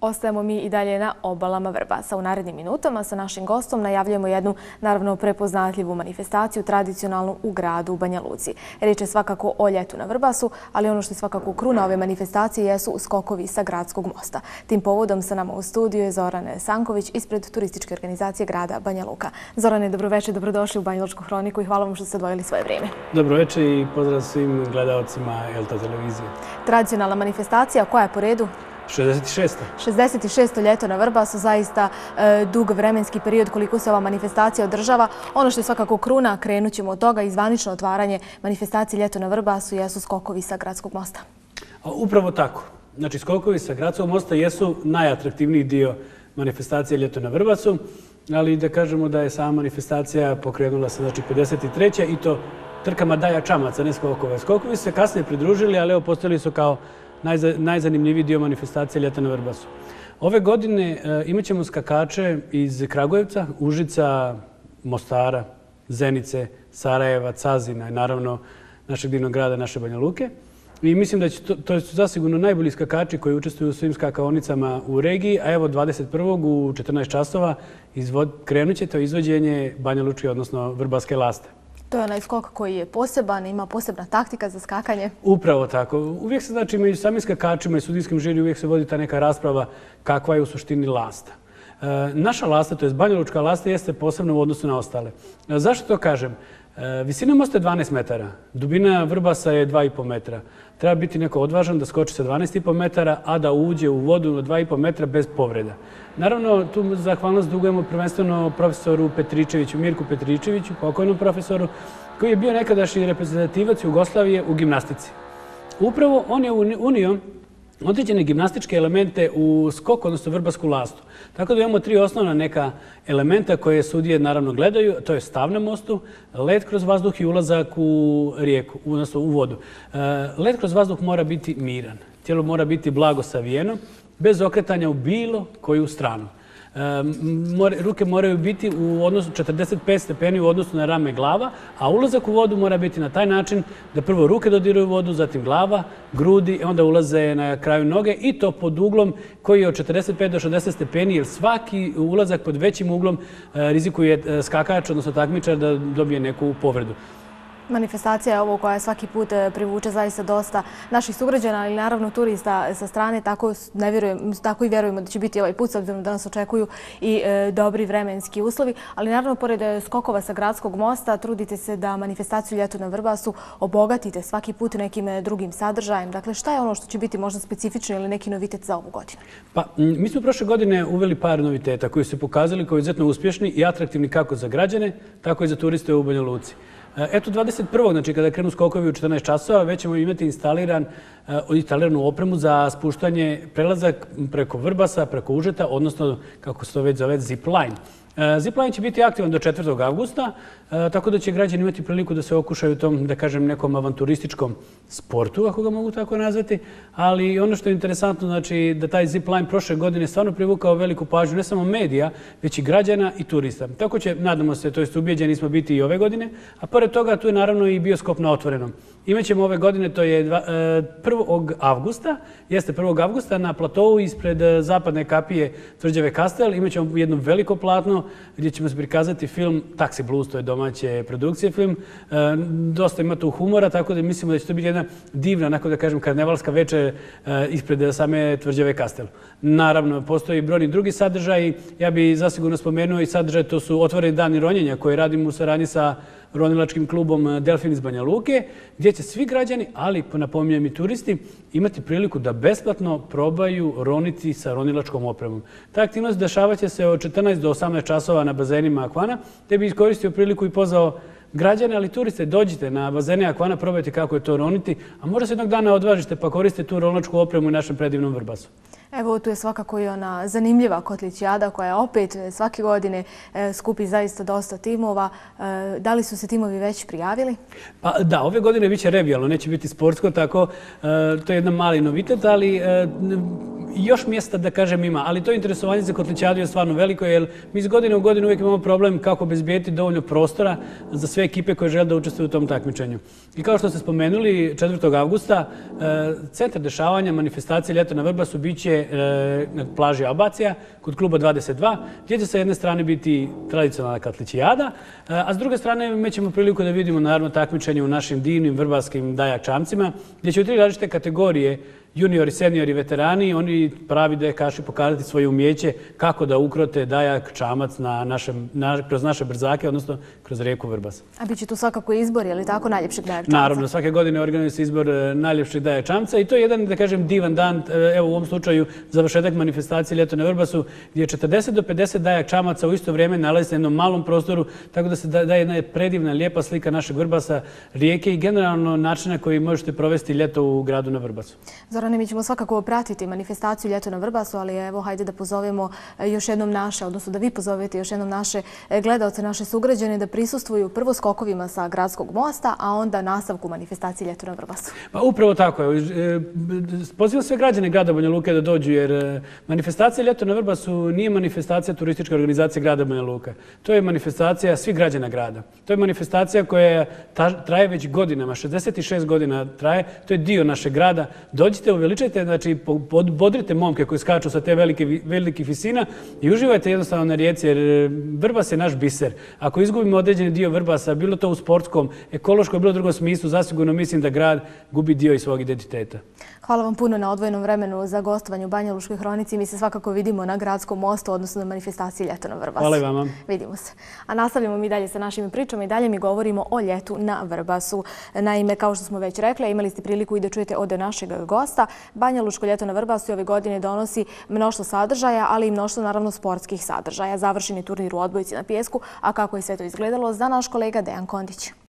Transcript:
Ostajemo mi i dalje na obalama Vrbasa. U narednim minutama sa našim gostom najavljujemo jednu, naravno, prepoznatljivu manifestaciju, tradicionalnu u gradu Banja Luci. Riječ je svakako o ljetu na Vrbasu, ali ono što je svakako kruna ove manifestacije jesu skokovi sa gradskog mosta. Tim povodom sa nama u studiju je Zoran Sanković ispred turističke organizacije grada Banja Luka. Zorane, dobroveče, dobrodošli u Banjalučku hroniku i hvala vam što ste odvojili svoje vrijeme. Dobroveče i pozdrav svim gledalcima Elta televizije. Tradicionalna manifestacija, koja je po redu? 66. 66. ljeto na Vrbasu, zaista dug vremenski period koliko se ova manifestacija održava. Ono što je svakako kruna, krenut ćemo od toga, i zvanično otvaranje manifestacije ljeto na Vrbasu jesu skokovi sa gradskog mosta. Upravo tako. Znači, skokovi sa gradskog mosta jesu najatraktivniji dio manifestacije ljeto na Vrbasu, ali da kažemo da je sama manifestacija pokrenula se, znači, 53. i to trkama daja čamaca, ne skokove. Skokovi se kasnije pridružili, ali evo postavili su kao najzanimljiviji dio manifestacije ljeta na Vrbasu. Ove godine imat ćemo skakače iz Kragujevca, Užica, Mostara, Zenice, Sarajeva, Cazina i naravno našeg divnog grada, naše Banja Luke. I mislim da to su zasigurno najbolji skakači koji učestvuju u svim skakaonicama u regiji, a evo 21. u 14 časova krenut ćete izvođenje Banja Lučke, odnosno Vrbaske laste. To je onaj skok koji je poseban, ima posebna taktika za skakanje. Upravo tako. Uvijek se, znači, među samim skakačima i sudijskim žiri uvijek se vodi ta neka rasprava kakva je u suštini lasta. Naša lasta, to je Banja Lučka lasta, jeste posebno u odnosu na ostale. Zašto to kažem? Visina mosta je 12 metara, dubina Vrbasa je 2,5 metra. Treba biti neko odvažan da skoči sa 12,5 metara, a da uđe u vodu na 2,5 metra bez povreda. Naravno, tu zahvalnost dugujemo prvenstveno profesoru Petričeviću, Mirku Petričeviću, pokojnom profesoru, koji je bio nekadašnji reprezentativac Jugoslavije u gimnastici. Upravo on je unio određene gimnastičke elemente u skok, odnosno Vrbasku lastu. Tako da imamo tri osnovna neka elementa koje sudije naravno gledaju. To je stav na mostu, let kroz vazduh i ulazak u rijeku, odnosno u vodu. Let kroz vazduh mora biti miran. Tijelo mora biti blago savijeno, bez okretanja u bilo koju stranu. Ruke moraju biti u odnosu 45 stepeni u odnosu na rame glava, a ulazak u vodu mora biti na taj način da prvo ruke dodiraju vodu, zatim glava, grudi, onda ulaze na kraju noge i to pod uglom koji je od 45 do 60 stepeni, jer svaki ulazak pod većim uglom rizikuje skakač, odnosno takmičar, da dobije neku povredu. Manifestacija je ovo koja svaki put privuče zaista dosta naših sugrađana, ali naravno turista sa strane, tako i vjerujemo da će biti ovaj put, s obzirom da nas očekuju i dobri vremenski uslovi. Ali naravno, pored skokova sa gradskog mosta, trudite se da manifestaciju ljeto na Vrbasu obogatite svaki put nekim drugim sadržajem. Dakle, šta je ono što će biti možda specifično ili neki novitet za ovu godinu? Pa, mi smo prošle godine uveli par noviteta koji su se pokazali kao izuzetno uspješni i atraktivni kako za građane, tako i za turiste u Banja Luci. Eto, 21. znači kada krenu skokovi u 14 časova, već ćemo imati instaliranu opremu za spuštanje, prelazak preko Vrbasa, preko Užeta, odnosno, kako se to već zove, zipline. Zipline će biti aktivan do 4. avgusta, tako da će građani imati priliku da se okušaju u tom, da kažem, nekom avanturističkom sportu, ako ga mogu tako nazvati. Ali ono što je interesantno, znači da taj zipline prošle godine stvarno privukao veliku pažnju ne samo medija, već i građana i turista. Tako će, nadamo se, to jest ubijeđeni smo biti i ove godine, a pored toga tu je naravno i bioskop na otvorenom. Imaćemo ove godine, to je 1. avgusta, jeste 1. avgusta na platovu ispred zapadne kapije Tvrđave Kastel. Imaćemo jedno veliko platno gdje ćemo se prikazati film Taxi Blues, to je domaće produkcije film. Dosta ima tu humora, tako da mislimo da će to biti jedna divna, onako da kažem, karnevalska večer ispred same Tvrđave Kastel. Naravno, postoji brojni drugi sadržaj. Ja bih zasigurno spomenuo i sadržaj, to su otvoreni dani ronjenja koje radimo u saradnji sa ronilačkim klubom Delfin iz Banja Luke, gdje će svi građani, ali napominjem i turisti, imati priliku da besplatno probaju roniti sa ronilačkom opremom. Ta aktivnost dešavaće se od 14 do 18 časova na bazenima Akvana, te bi iskoristio priliku i pozvao građane, ali turiste, dođite na bazene Akvana, probajte kako je to roniti, a možda se jednog dana odvažite pa koriste tu ronilačku opremu u našem predivnom Vrbasu. Evo, tu je svakako i ona zanimljiva Kotlićijada koja opet svake godine skupi zaista dosta timova. Da li su se timovi već prijavili? Pa da, ove godine biće revijalno, neće biti sportsko, tako to je jedan mali novitet, ali još mjesta da kažem ima, ali to interesovanje za kotlićadu je stvarno veliko, jer mi iz godine u godinu uvijek imamo problem kako obezbijeti dovoljno prostora za sve ekipe koje žele da učestvuju u tom takmičenju. I kao što ste spomenuli, 4. avgusta centar dešavanja manifestacije Ljeto na Vrbasu biće na plaži Albacija kod kluba 22, gdje će sa jedne strane biti tradicionalna katlićijada, a s druge strane imat ćemo priliku da vidimo naravno takmičenje u našim divnim vrbaskim dajak čamcima, gdje će u 3 različite kategorije juniori, seniori, veterani, oni pravi dajakaši pokazati svoje umjeće kako da ukrote dajak čamac kroz naše brzake, odnosno kroz rijeku Vrbas. A bit će tu svakako izbor, je li tako, najljepšeg dajak čamca? Naravno, svake godine organizuje se izbor najljepšeg dajak čamca i to je jedan, da kažem, divan dan, evo u ovom slučaju završetak manifestacije Ljeto na Vrbasu, gdje 40 do 50 dajak čamaca u isto vrijeme nalazi se na jednom malom prostoru, tako da se daje jedna predivna, lijepa slika našeg Vrbasa, rijeke i generalno načina koji možete provesti ljeto u gradu na Vrbasu. Zorane, mi ćemo svakako pratiti manifestaciju Ljeto na Vrbasu, ali evo, hajde da pozovemo još jednom naše, odnosno da vi pozovete još jednom naše gledaoce, naše sugrađane da prisustvuju prvo skokovima sa Gradskog mosta, a onda nastavku manifestacije Ljeto na Vrbasu. Pa upravo tako. Pozivam sve građane grada Banja Luke da dođu, jer manifestacija Ljeto na Vrbasu nije manifestacija turističke organizacije grada Banja Luka. To je manifestacija svih građana grada. To je manifestacija koja traje već godinama, 66 godina traje, to je dio našeg grada. Dođite, uveličajte, znači bodrite momke koji skaču sa te velikih visina i uživajte jednostavno na rijeci, jer Vrbas je naš biser. Ako izgubimo određeni dio Vrbasa, bilo to u sportskom, ekološkom, bilo u drugom smislu, zasigurno mislim da grad gubi dio i svog identiteta. Hvala vam puno na odvojenom vremenu za gostovanje u Banja Lučkoj hronici. Mi se svakako vidimo na Gradskom mostu, odnosno na manifestaciji Ljeto na Vrbasu. Hvala i vama. Vidimo se. A nastavljamo mi dalje sa našim pričama i dalje mi govorimo o ljetu na Vrbasu. Naime, kao što smo već rekli, imali ste priliku i da čujete od našeg gosta. Banja Lučko ljeto na Vrbasu ove godine donosi mnoštvo sadržaja, ali i mnoštvo naravno sportskih sadržaja. Završeni turnir u odbojci na pijesku, a kako je sve to izgledalo, zna naš kolega Dejan Kondić.